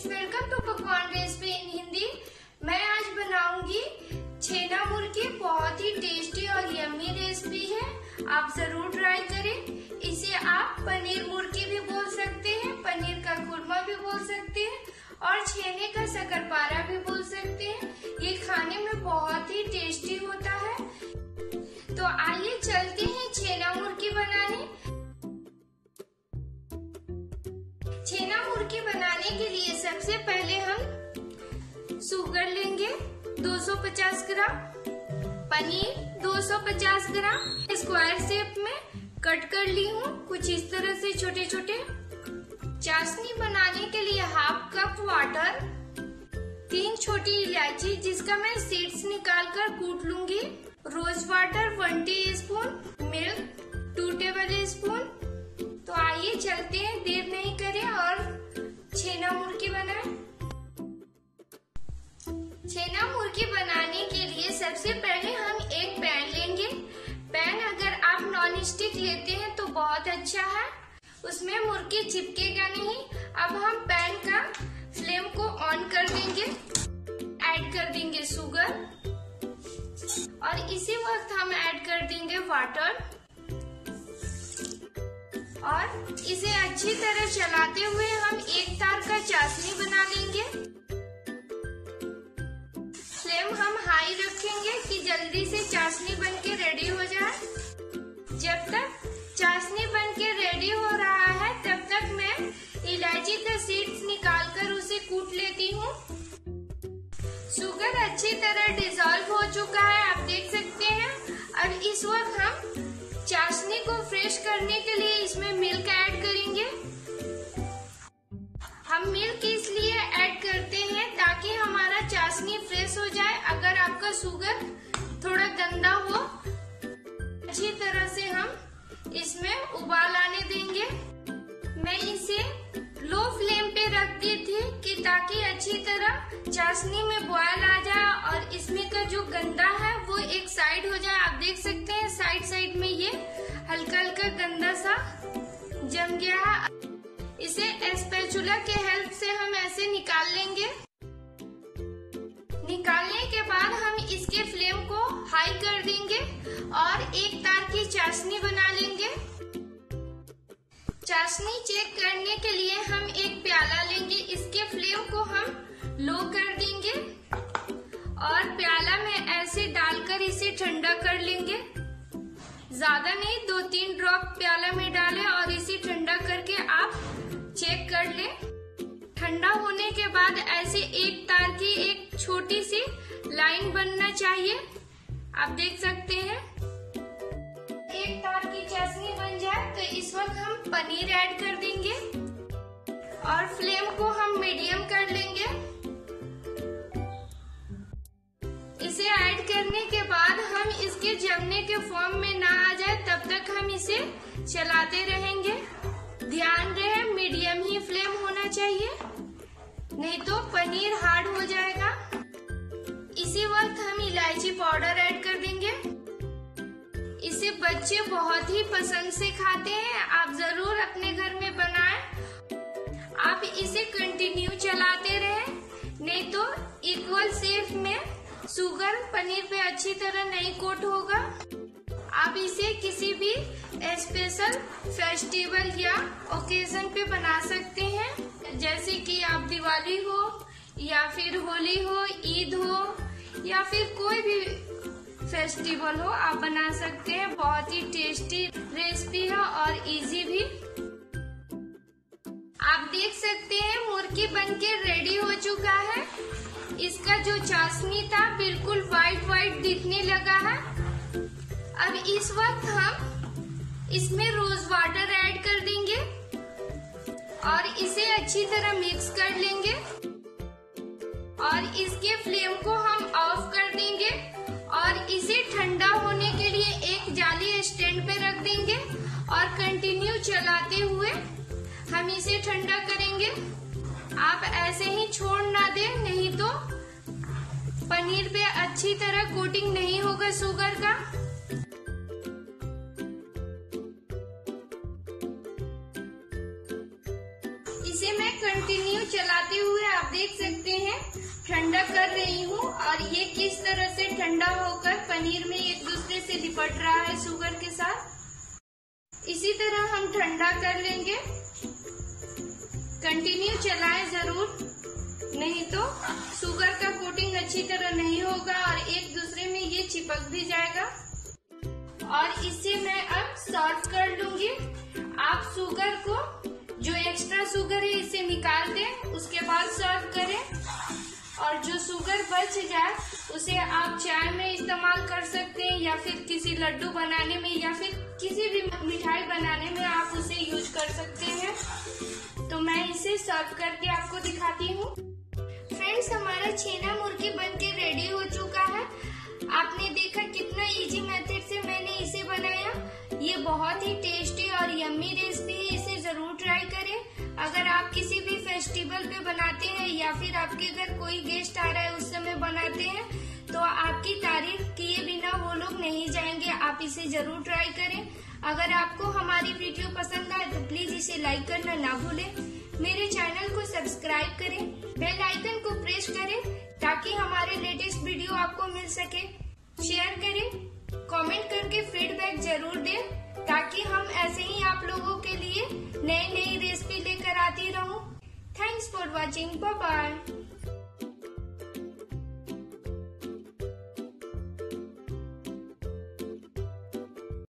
Friends, welcome to Pakwan recipe in Hindi. मैं आज बनाऊंगी छेना मुर्गी। बहुत ही टेस्टी और यम्मी रेसिपी है, आप जरूर ट्राई करें। इसे आप पनीर मुर्गी भी बोल सकते हैं, पनीर का कुरमा भी बोल सकते हैं और छेने का शकरपारा भी बोल सकते हैं। ये खाने में बहुत ही टेस्टी होता है। तो आइए चलते हैं छेना मुर्गी बनाने। छेना मुर्गी बनाने के लिए सबसे पहले हम शुगर लेंगे 250 gram, paneer 250 gram square shape में कट कर ली हूँ, कुछ इस तरह से छोटे छोटे। चाशनी बनाने के लिए हाफ कप वाटर, 3 छोटी इलायची जिसका मैं सीड्स निकाल कर कूट लूंगी, rose water 1 teaspoon, milk 2 tablespoon. तो आइए चलते हैं, देर नहीं करें और छेना मुर्गी बनाएं। छेना मुर्गी बनाने के लिए सबसे पहले हम एक पैन लेंगे। पैन अगर आप नॉन स्टिक लेते हैं तो बहुत अच्छा है, उसमें मुर्गी चिपकेगा नहीं। अब हम पैन का फ्लेम को ऑन कर देंगे, ऐड कर देंगे शुगर और इसी वक्त हम ऐड कर देंगे वाटर और इसे अच्छी तरह चलाते हुए हम एक तार का चाशनी बना लेंगे। फ्लेम हम हाई रखेंगे कि जल्दी से चाशनी बनके रेडी हो जाए। जब तक चाशनी बनके रेडी हो रहा है तब तक मैं इलायची का सीड्स निकालकर उसे कूट लेती हूँ। शुगर अच्छी तरह डिसॉल्व हो चुका है, आप देख सकते हैं। अब इस वक्त हम चाशनी को फ्रेश करने के लिए इसमें मिल्क ऐड करेंगे। हम मिल्क इसलिए ऐड करते हैं ताकि हमारा चाशनी फ्रेश हो जाए। अगर आपका शुगर थोड़ा गंदा हो, अच्छी तरह से हम इसमें उबाल आने देंगे। मैं इसे लो फ्लेम पे रख दी थी कि ताकि अच्छी तरह चाशनी में बॉयल आ जाए और इसमें का जो गंदा है वो एक साइड हो जाए। आप देख सकते हैं साइड में ये हल्का हल्का गंदा सा जम गया है। इसे स्पैचुला के हेल्प से हम ऐसे निकाल लेंगे। निकालने के बाद हम इसके फ्लेम को हाई कर देंगे और एक तार की चाशनी बना लेंगे। चाशनी चेक करने के लिए हम एक प्याला लेंगे, इसके फ्लेम को हम लो कर देंगे और प्याला में ऐसे डालकर इसे ठंडा कर लेंगे। ज्यादा नहीं, 2-3 ड्रॉप प्याला में डालें और इसे ठंडा करके आप चेक कर लें। ठंडा होने के बाद ऐसे एक तार की एक छोटी सी लाइन बनना चाहिए, आप देख सकते हैं। एक तार की चाशनी बन जाए तो इस वक्त हम पनीर ऐड कर देंगे और फ्लेम को हम मीडियम कर लेंगे। इसे ऐड करने के बाद हम इसके जमने के फॉर्म में ना आ जाए तब तक हम इसे चलाते रहेंगे। ध्यान रहे मीडियम ही फ्लेम होना चाहिए, नहीं तो पनीर हार्ड हो जाएगा। इसी वक्त हम इलायची पाउडर ऐड कर देंगे। इसे बच्चे बहुत ही पसंद से खाते हैं, आप जरूर अपने घर में बनाएं। आप इसे कंटिन्यू चलाते रहें, नहीं तो इक्वल शेप में शुगर पनीर पे अच्छी तरह नहीं कोट होगा। आप इसे किसी भी स्पेशल फेस्टिवल या ओकेजन पे बना सकते हैं, जैसे कि आप दिवाली हो या फिर होली हो, ईद हो या फिर कोई भी फेस्टिवल हो, आप बना सकते हैं। बहुत ही टेस्टी रेसिपी है और इजी भी। आप देख सकते हैं मुर्गी बनके रेडी हो चुका है। इसका जो चाशनी था बिल्कुल वाइट दिखने लगा है। अब इस वक्त हम इसमें रोज वाटर ऐड कर देंगे और इसे अच्छी तरह मिक्स कर लेंगे और इसके फ्लेम को हम ऑफ कर देंगे और इसे ठंडा होने के लिए एक जाली स्टैंड पे रख देंगे और कंटिन्यू चलाते हुए हम इसे ठंडा करेंगे। आप ऐसे ही छोड़ ना दें, नहीं तो पनीर पे अच्छी तरह कोटिंग नहीं होगा शुगर का। इसे मैं कंटिन्यू चलाते हुए ठंडा कर रही हूँ और ये किस तरह से ठंडा होकर पनीर में एक दूसरे से लिपट रहा है शुगर के साथ। इसी तरह हम ठंडा कर लेंगे। कंटिन्यू चलाएं जरूर, नहीं तो शुगर का कोटिंग अच्छी तरह नहीं होगा और एक दूसरे में ये चिपक भी जाएगा। और इसे मैं अब सर्व कर लूंगी। आप शुगर को, जो एक्स्ट्रा शुगर है, इसे निकाल दें, उसके बाद सर्व करें। और जो शुगर बच जाए उसे आप चाय में इस्तेमाल कर सकते हैं या फिर किसी लड्डू बनाने में या फिर किसी भी मिठाई बनाने में आप उसे यूज कर सकते हैं। तो मैं इसे सर्व करके आपको दिखाती हूँ। फ्रेंड्स, हमारा छेना मुर्गी बनके रेडी हो चुका है। आपने देखा कितना इजी मेथड से मैंने इसे बनाया। ये बहुत ही टेस्टी और यम्मी रेसिपी है, इसे जरूर ट्राई करें। अगर आप किसी भी फेस्टिवल पे बनाते हैं या फिर आपके घर कोई गेस्ट आ रहा है उस समय बनाते हैं तो आपकी तारीफ किए बिना वो लोग नहीं जाएंगे। आप इसे जरूर ट्राई करें। अगर आपको हमारी वीडियो पसंद आए तो प्लीज इसे लाइक करना ना भूलें। मेरे चैनल को सब्सक्राइब करें, बेल आइकन को प्रेस करें ताकि हमारे लेटेस्ट वीडियो आपको मिल सके। शेयर करें, कमेंट करके फीडबैक जरूर दें ताकि हम ऐसे ही आप लोगों के लिए नई नई रेसिपी लेकर आती रहूं। Thanks for watching, bye bye.